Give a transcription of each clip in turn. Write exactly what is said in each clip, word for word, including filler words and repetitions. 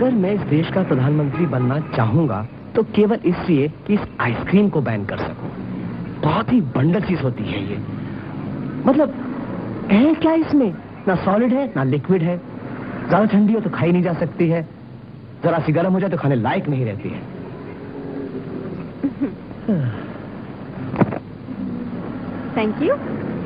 अगर मैं इस देश का प्रधानमंत्री बनना चाहूंगा तो केवल इसलिए कि इस आइसक्रीम को बैन कर सकूं। बहुत ही बंडल चीज होती है ये। मतलब है क्या इसमें? ना सॉलिड है ना लिक्विड है। ज्यादा ठंडी हो तो खाई नहीं जा सकती है, जरा सी गर्म हो जाए तो खाने लायक नहीं रहती है। Thank you.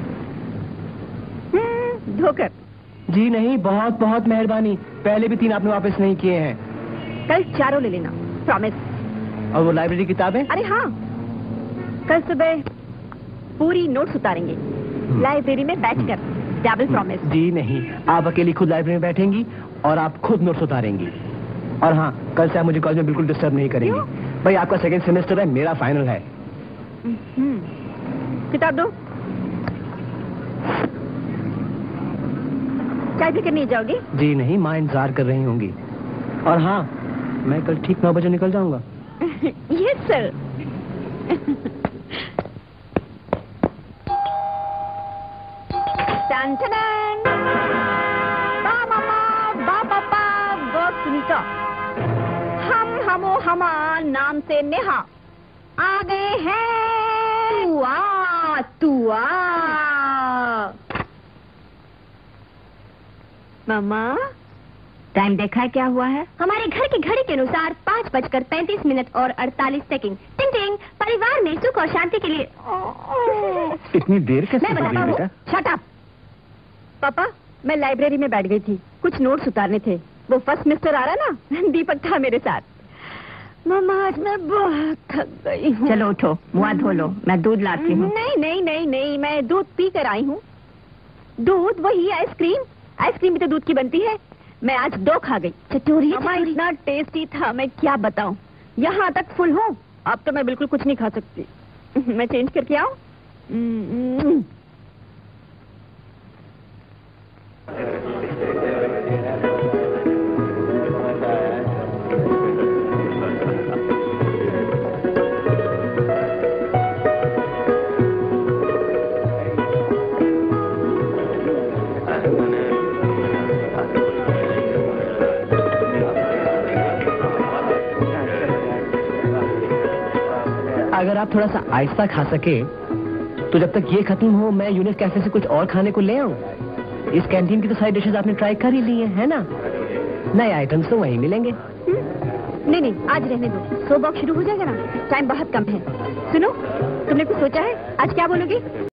धोकर। जी नहीं, बहुत बहुत मेहरबानी। पहले भी तीन आपने वापस नहीं किए हैं। कल चारों ले लेना, प्रॉमिस। और वो लाइब्रेरी किताबें? अरे हाँ, कल सुबह पूरी नोट्स उतारेंगे लाइब्रेरी में बैठकर। Double promise. जी नहीं, आप अकेली खुद लाइब्रेरी में बैठेंगी और आप खुद नोट्स उतारेंगी। और हाँ, कल से आप मुझे कॉलेज में बिल्कुल डिस्टर्ब नहीं करेंगी। भाई आपका सेकंड सेमेस्टर है, मेरा फाइनल है। किताब दो। चाय भी करने जाओगी? जी नहीं, माँ इंतजार कर रही होंगी। और हाँ, मैं कल ठीक नौ बजे निकल जाऊंगा। Yes sir. सुनीता, हम हमो हमा नाम से नेहा आ गए हैं। तू आ तू आ। मामा, टाइम देखा है क्या हुआ है? हमारे घर की घड़ी के अनुसार पाँच बजकर पैंतीस मिनट और अड़तालीस सेकंड। टिंग टिंग। परिवार में सुख और शांति के लिए। इतनी देर कैसे? मैं बताता हूँ। Shut up. पापा, मैं लाइब्रेरी में बैठ गई थी, कुछ नोट्स उतारने थे। वो फर्स्ट सेमेस्टर आ रहा ना, दीपक था मेरे साथ। मामा, आज मैं बहुत थक गई हूँ। चलो उठो, मुँह धो लो, मैं दूध लाती हूँ। नहीं नहीं नहीं नहीं, मैं दूध पी कर आई हूँ। दूध? वही आइसक्रीम। आइसक्रीम भी तो दूध की बनती है। मैं आज दो खा गई। चटोरी इतना टेस्टी था, मैं क्या बताऊं। यहाँ तक फुल हूँ, अब तो मैं बिल्कुल कुछ नहीं खा सकती। मैं चेंज करके आऊं? अगर आप थोड़ा सा आहिस्ता खा सके तो जब तक ये खत्म हो मैं यूनिट कैफे से कुछ और खाने को ले आऊं। इस कैंटीन की तो सारी डिशेस आपने ट्राई कर ही ली है, है ना? नए आइटम्स तो वहीं मिलेंगे। नहीं नहीं, आज रहने दो। सो बॉक्स शुरू हो जाएगा ना, टाइम बहुत कम है। सुनो, तुमने कुछ सोचा है आज क्या बोलोगी?